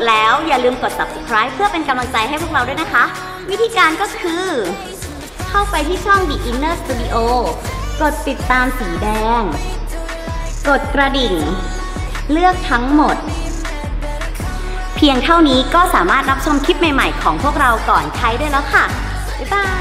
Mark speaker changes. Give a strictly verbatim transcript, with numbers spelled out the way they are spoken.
Speaker 1: แล้วอย่าลืมกด ซับสไครบ์ เพื่อเป็นกำลังใจให้พวกเราด้วยนะคะวิธีการก็คือเข้าไปที่ช่อง The Inner Studio กดติดตามสีแดงกดกระดิ่งเลือกทั้งหมดเพียงเท่านี้ก็สามารถรับชมคลิปใหม่ๆของพวกเราก่อนใครได้แล้วค่ะบ๊ายบาย